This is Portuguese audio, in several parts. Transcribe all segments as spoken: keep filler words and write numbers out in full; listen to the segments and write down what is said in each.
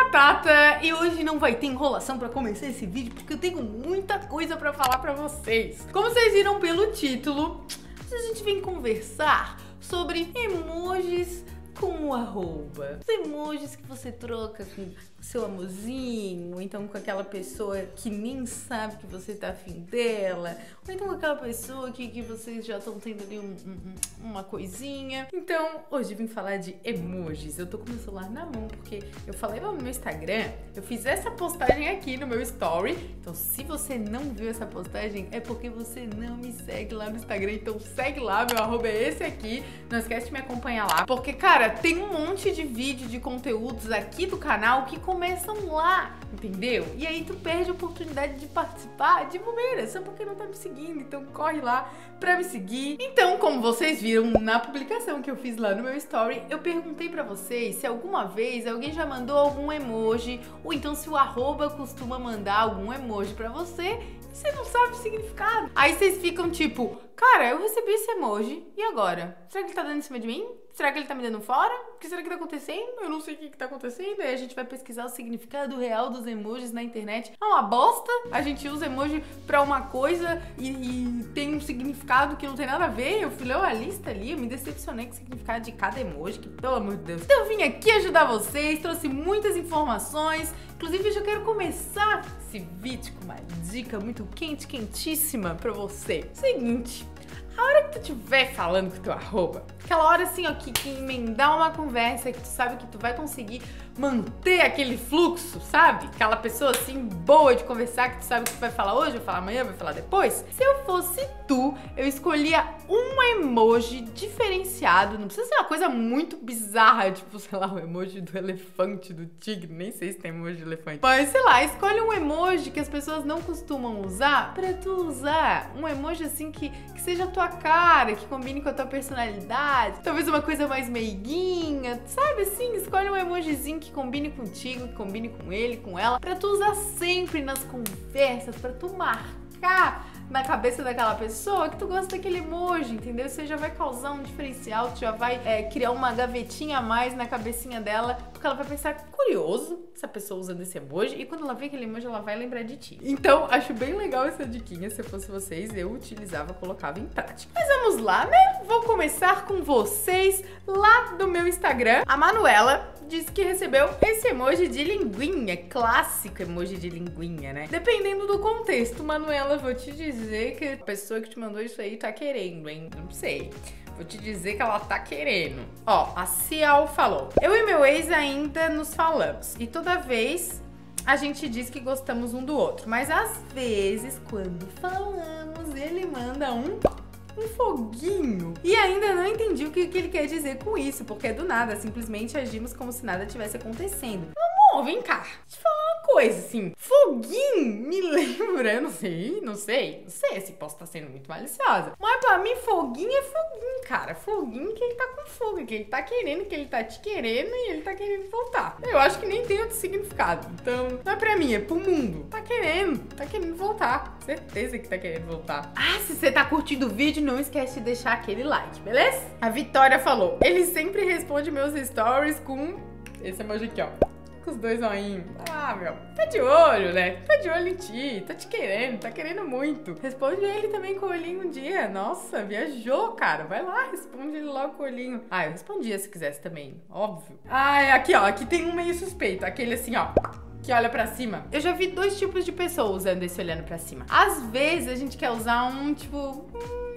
Batata e hoje não vai ter enrolação pra começar esse vídeo porque eu tenho muita coisa pra falar pra vocês. Como vocês viram pelo título, a gente vem conversar sobre emojis com o arroba. Os emojis que você troca com seu amorzinho, ou então com aquela pessoa que nem sabe que você tá afim dela, ou então com aquela pessoa que, que vocês já estão tendo ali um, um, uma coisinha. Então, hoje eu vim falar de emojis. Eu tô com meu celular na mão porque eu falei lá no meu Instagram, eu fiz essa postagem aqui no meu story. Então, se você não viu essa postagem, é porque você não me segue lá no Instagram. Então, segue lá, meu arroba é esse aqui. Não esquece de me acompanhar lá, porque, cara, tem um monte de vídeo, de conteúdos aqui do canal que começam lá, entendeu? E aí tu perde a oportunidade de participar de bobeira, só porque não tá me seguindo. Então corre lá pra me seguir. Então, como vocês viram na publicação que eu fiz lá no meu story, eu perguntei pra vocês se alguma vez alguém já mandou algum emoji, ou então se o arroba costuma mandar algum emoji pra você e você não sabe o significado. Aí vocês ficam tipo, cara, eu recebi esse emoji, e agora? Será que ele tá dando em cima de mim? Será que ele tá me dando fora? O que será que tá acontecendo? Eu não sei o que que tá acontecendo. Aí a gente vai pesquisar o significado real dos emojis na internet. É uma bosta. A gente usa emoji pra uma coisa e, e tem um significado que não tem nada a ver. Eu fui ler a lista ali, eu me decepcionei com o significado de cada emoji, que pelo amor de Deus. Então eu vim aqui ajudar vocês, trouxe muitas informações. Inclusive, eu já quero começar esse vídeo com uma dica muito quente, quentíssima pra você. Seguinte, a hora que tu estiver falando com o teu arroba, aquela hora assim, ó, que, que emendar uma conversa, que tu sabe que tu vai conseguir manter aquele fluxo, sabe? Aquela pessoa assim, boa de conversar, que tu sabe que tu vai falar hoje, vai falar amanhã, vai falar depois. Se eu fosse tu, eu escolhia um emoji diferenciado, não precisa ser uma coisa muito bizarra, tipo, sei lá, o emoji do elefante, do tigre, nem sei se tem emoji de elefante. Mas, sei lá, escolhe um emoji que as pessoas não costumam usar pra tu usar. Um emoji assim que, que seja a tua cara, que combine com a tua personalidade, talvez uma coisa mais meiguinha, sabe assim? Escolhe um emojizinho que combine contigo, que combine com ele, com ela, pra tu usar sempre nas conversas, pra tu marcar na cabeça daquela pessoa que tu gosta daquele emoji, entendeu? Você já vai causar um diferencial, tu já vai é, criar uma gavetinha a mais na cabecinha dela, porque ela vai pensar, curioso, essa pessoa usando esse emoji, e quando ela vê aquele emoji, ela vai lembrar de ti. Então, acho bem legal essa diquinha. Se eu fosse vocês, eu utilizava, colocava em prática. Mas vamos lá, né? Vou começar com vocês lá do meu Instagram. A Manuela disse que recebeu esse emoji de linguinha, clássico emoji de linguinha, né? Dependendo do contexto, Manuela, vou te dizer que a pessoa que te mandou isso aí tá querendo, hein? Não sei. Vou te dizer que ela tá querendo. Ó, a Cial falou: eu e meu ex ainda nos falamos, e toda vez a gente diz que gostamos um do outro, mas às vezes, quando falamos, ele manda um... um foguinho. E ainda não entendi o que, que ele quer dizer com isso, porque do nada, simplesmente agimos como se nada tivesse acontecendo. Amor, vem cá, deixa eu falar uma coisa, assim, foguinho me lembra, eu não sei, não sei, não sei se posso estar sendo muito maliciosa, mas pra mim foguinho é foguinho, cara, foguinho que ele tá com fogo, que ele tá querendo, que ele tá te querendo e ele tá querendo voltar. Eu acho que nem tem outro significado, então não é pra mim, é pro mundo. Tá querendo, tá querendo voltar, certeza que tá querendo voltar. Ah, se você tá curtindo o vídeo, não esquece de deixar aquele like, beleza? A Vitória falou: ele sempre responde meus stories com esse emoji aqui, ó, com os dois zoinhos. Ah, meu, tá de olho, né? Tá de olho em ti, tá te querendo, tá querendo muito. Responde ele também com o olhinho um dia. Nossa, viajou, cara. Vai lá, responde ele logo com o olhinho. Ah, eu respondia se quisesse também, óbvio. Ah, aqui, ó, aqui tem um meio suspeito, aquele assim, ó, que olha pra cima. Eu já vi dois tipos de pessoas usando esse olhando pra cima. Às vezes a gente quer usar um, tipo...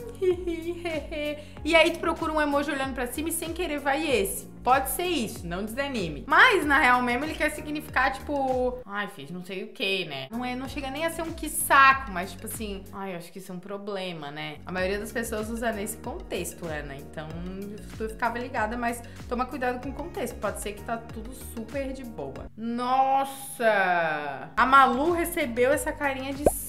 e aí tu procura um emoji olhando pra cima e sem querer vai esse. Pode ser isso, não desanime. Mas, na real mesmo, ele quer significar, tipo... ai, filho, não sei o que, né? Não, é, não chega nem a ser um que saco, mas, tipo assim... ai, eu acho que isso é um problema, né? A maioria das pessoas usa nesse contexto, Ana. Então, tu ficava ligada, mas toma cuidado com o contexto. Pode ser que tá tudo super de boa. Nossa! A Malu recebeu essa carinha de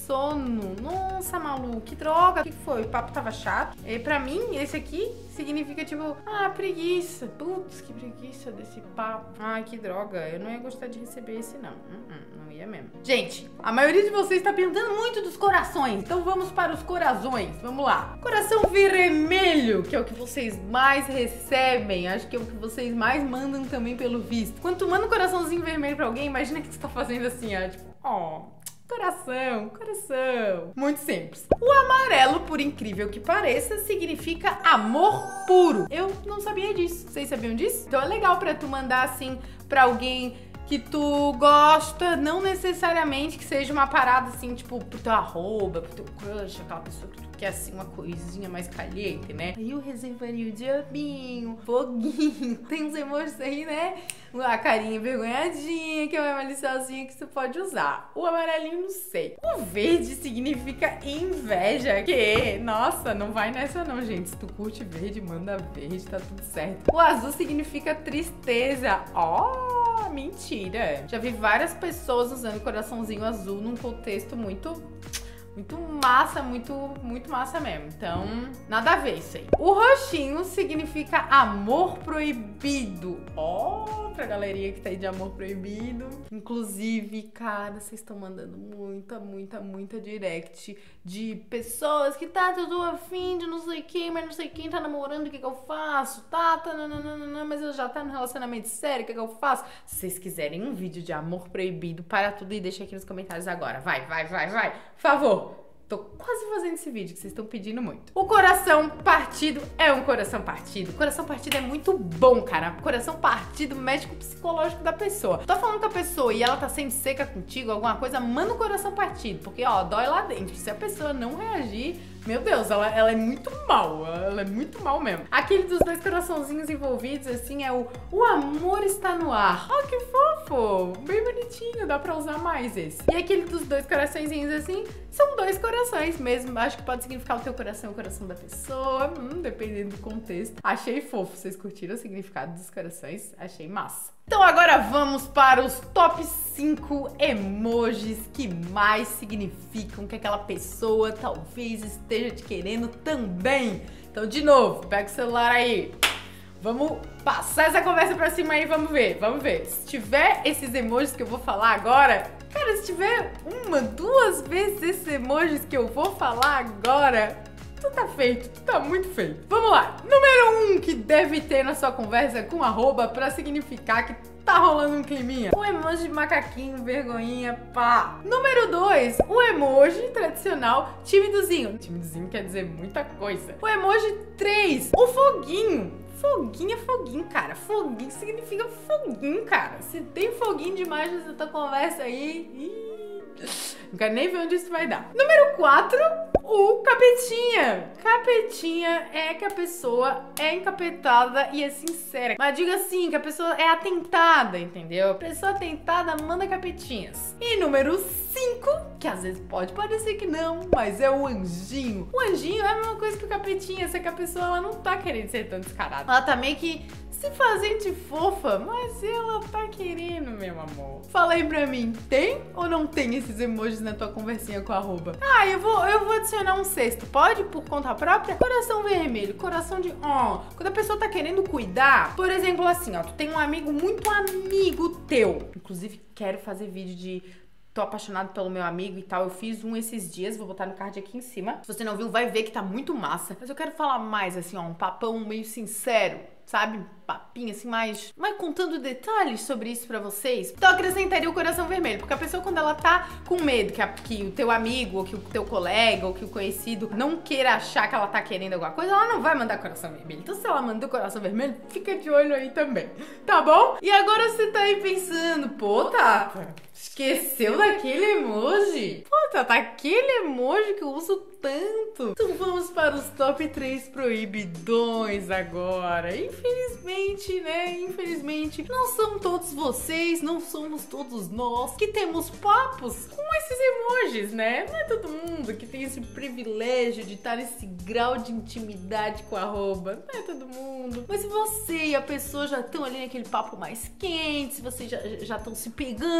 sono. Nossa, Malu, que droga. O que foi? O papo tava chato? E pra mim, esse aqui significa tipo, ah, preguiça. Putz, que preguiça desse papo. Ai, que droga. Eu não ia gostar de receber esse, não. Não, não ia mesmo. Gente, a maioria de vocês tá perguntando muito dos corações. Então vamos para os corações. Vamos lá. Coração vermelho, que é o que vocês mais recebem. Acho que é o que vocês mais mandam também pelo visto. Quando tu manda um coraçãozinho vermelho pra alguém, imagina que tu tá fazendo assim, ó. Tipo, ó... Oh. Coração, coração. Muito simples. O amarelo, por incrível que pareça, significa amor puro. Eu não sabia disso. Vocês sabiam disso? Então é legal pra tu mandar assim pra alguém que tu gosta, não necessariamente que seja uma parada assim, tipo, pro teu arroba, pro teu crush, aquela pessoa que tu quer assim, uma coisinha mais caliente, né? Aí eu reservaria o diabinho, foguinho, tem uns emojis aí, né? A carinha envergonhadinha, que é uma maliciosinha que tu pode usar. O amarelinho, não sei. O verde significa inveja, que, nossa, não vai nessa não, gente. Se tu curte verde, manda verde, tá tudo certo. O azul significa tristeza. Ó, oh, mentira. Já vi várias pessoas usando coraçãozinho azul num contexto muito... Muito massa, muito, muito massa mesmo. Então, nada a ver isso aí. O roxinho significa amor proibido. Ó, oh, pra galerinha que tá aí de amor proibido. Inclusive, cara, vocês estão mandando muita, muita, muita direct de pessoas que tá tudo afim de não sei quem, mas não sei quem tá namorando, o que que eu faço? Tá, tá, nananana, mas eu já tá no relacionamento sério, o que que eu faço? Se vocês quiserem um vídeo de amor proibido, para tudo e deixa aqui nos comentários agora. Vai, vai, vai, vai. Por favor. Tô quase fazendo esse vídeo que vocês estão pedindo muito. O coração partido é um coração partido. Coração partido é muito bom, cara. Coração partido mexe com o psicológico da pessoa. Tô falando com a pessoa e ela tá sendo seca contigo, alguma coisa, manda o coração partido. Porque, ó, dói lá dentro. Se a pessoa não reagir, meu Deus, ela, ela é muito mal. Ela é muito mal mesmo. Aquele dos dois coraçãozinhos envolvidos, assim, é o O amor está no ar. Ó, que fofo. Bem bonitinho, dá pra usar mais esse. E aquele dos dois coraçõezinhos, assim, são dois corações mesmo. Acho que pode significar o teu coração e o coração da pessoa, hum, dependendo do contexto. Achei fofo. Vocês curtiram o significado dos corações? Achei massa. Então agora vamos para os top cinco emojis que mais significam que aquela pessoa talvez esteja te querendo também. Então, de novo, pega o celular aí. Vamos passar essa conversa pra cima aí, vamos ver, vamos ver. Se tiver esses emojis que eu vou falar agora, cara, se tiver uma, duas vezes esses emojis que eu vou falar agora, tu tá feito, tu tá muito feito. Vamos lá. Número um que deve ter na sua conversa com arroba pra significar que tá rolando um climinha. O emoji de macaquinho, vergonhinha, pá. Número dois, o emoji tradicional timidozinho. Timidozinho quer dizer muita coisa. O emoji três, o foguinho. Foguinho é foguinho, cara. Foguinho significa foguinho, cara. Se tem foguinho demais nessa tua conversa aí... Ih, não quero nem ver onde isso vai dar. Número quatro, o capetinha. Capetinha é que a pessoa é encapetada e é sincera. Mas diga assim, que a pessoa é atentada, entendeu? A pessoa atentada manda capetinhas. E número cinco, que às vezes pode parecer que não, mas é o anjinho. O anjinho é a mesma coisa que o capetinha, só que a pessoa ela não tá querendo ser tão descarada. Ela tá meio que se fazendo de fofa, mas ela tá querendo, meu amor. Fala aí pra mim, tem ou não tem esses emojis na tua conversinha com a arroba? Ah, eu vou, eu vou adicionar um sexto, pode? Por conta própria? Coração vermelho, coração de ó. Quando a pessoa tá querendo cuidar, por exemplo assim, ó, tu tem um amigo muito amigo teu. Inclusive, quero fazer vídeo de... Tô apaixonado pelo meu amigo e tal. Eu fiz um esses dias, vou botar no card aqui em cima. Se você não viu, vai ver que tá muito massa. Mas eu quero falar mais, assim, ó, um papão meio sincero, sabe? Papinho, assim, mais... mais contando detalhes sobre isso pra vocês. Então eu acrescentaria o coração vermelho, porque a pessoa, quando ela tá com medo que, a, que o teu amigo, ou que o teu colega, ou que o conhecido não queira achar que ela tá querendo alguma coisa, ela não vai mandar coração vermelho. Então se ela mandou coração vermelho, fica de olho aí também, tá bom? E agora você tá aí pensando, pô, Tata, esqueceu daquele emoji? Pô, Tata, aquele emoji que eu uso tanto. Então vamos para os top três proibidões agora. Infelizmente, né? Infelizmente, não são todos vocês, não somos todos nós que temos papos com esses emojis, né? Não é todo mundo que tem esse privilégio de estar nesse grau de intimidade com a arroba. Não é todo mundo. Mas se você e a pessoa já estão ali naquele papo mais quente, se vocês já estão se pegando por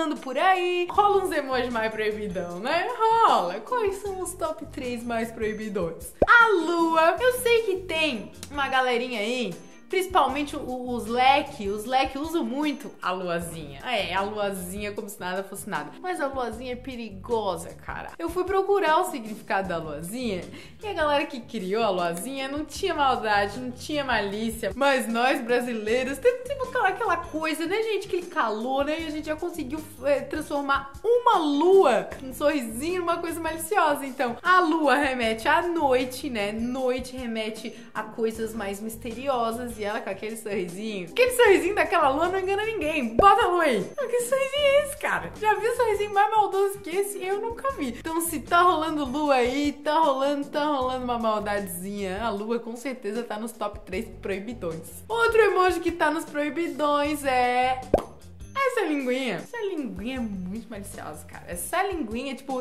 aí rola uns emojis mais proibidão, né? Rola. Quais são os top três mais proibidões? A lua. Eu sei que tem uma galerinha aí, principalmente os leque, os leque usam muito a luazinha. É, a luazinha como se nada fosse nada. Mas a luazinha é perigosa, cara. Eu fui procurar o significado da luazinha e a galera que criou a luazinha não tinha maldade, não tinha malícia. Mas nós brasileiros temos tipo aquela, aquela coisa, né, gente? Aquele calor, né? E a gente já conseguiu é, transformar uma lua, um sorrisinho, numa coisa maliciosa. Então, a lua remete à noite, né? Noite remete a coisas mais misteriosas. E ela com aquele sorrisinho. Aquele sorrisinho daquela lua não engana ninguém. Bota a lua aí. Que sorrisinho é esse, cara? Já vi um sorrisinho mais maldoso que esse? Eu nunca vi. Então, se tá rolando lua aí, tá rolando, tá rolando uma maldadezinha. A lua com certeza tá nos top três proibidões. Outro emoji que tá nos proibidões é... essa linguinha. Essa linguinha é muito maliciosa, cara. Essa linguinha, tipo...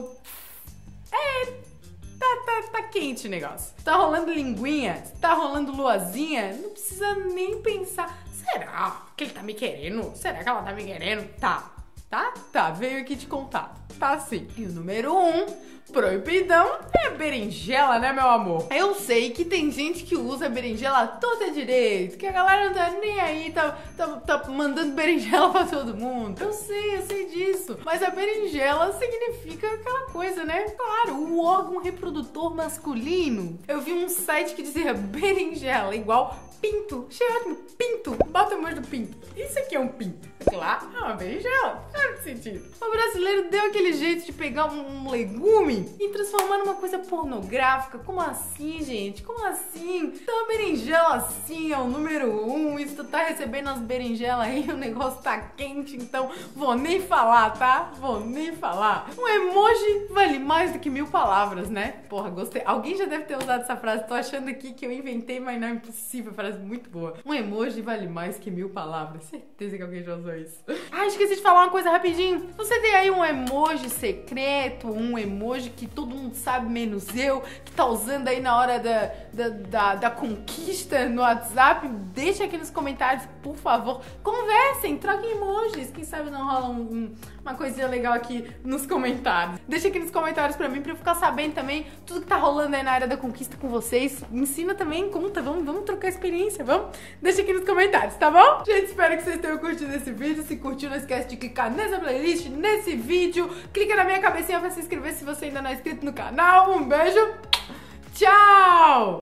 é... Tá, tá, tá quente o negócio. Tá rolando linguinha, tá rolando luazinha, não precisa nem pensar. Será que ele tá me querendo? Será que ela tá me querendo? Tá, tá, tá, veio aqui te contar. Tá sim. E o número um, proibidão, é berinjela, né, meu amor? Eu sei que tem gente que usa berinjela toda direito, que a galera não tá nem aí, tá, tá, tá mandando berinjela pra todo mundo. Eu sei, eu sei disso. Mas a berinjela significa aquela coisa, né? Claro, o órgão reprodutor masculino. Eu vi um site que dizia berinjela igual pinto. Achei ótimo, pinto. Bota o emoji do pinto. Isso aqui é um pinto. Lá é uma berinjela. Faz sentido. O brasileiro deu aquele jeito de pegar um, um legume e transformar numa coisa pornográfica. Como assim, gente? Como assim? Então a berinjela assim é o número um. E se tu tá recebendo as berinjelas aí, o negócio tá quente, então vou nem falar, tá? Vou nem falar. Um emoji vale mais do que mil palavras, né? Porra, gostei. Alguém já deve ter usado essa frase. Tô achando aqui que eu inventei, mas não é impossível. Frase muito boa. Um emoji vale mais que mil palavras. Certeza que alguém já usou isso. Ah, esqueci de falar uma coisa rapidinho. Você tem aí um emoji secreto, um emoji que todo mundo sabe, menos eu, que tá usando aí na hora da, da, da, da conquista no WhatsApp? Deixa aqui nos comentários, por favor. Conversem, troquem emojis. Quem sabe não rola um, um, uma coisinha legal aqui nos comentários. Deixa aqui nos comentários pra mim, pra eu ficar sabendo também tudo que tá rolando aí na área da conquista com vocês. Me ensina também, conta, vamos, vamos trocar experiência, vamos? Deixa aqui nos comentários, tá bom? Gente, espero que vocês tenham curtido esse vídeo. Se curtiu, não esquece de clicar nessa playlist, nesse vídeo. Clica na minha cabecinha pra se inscrever se você ainda não é inscrito no canal. Um beijo, tchau!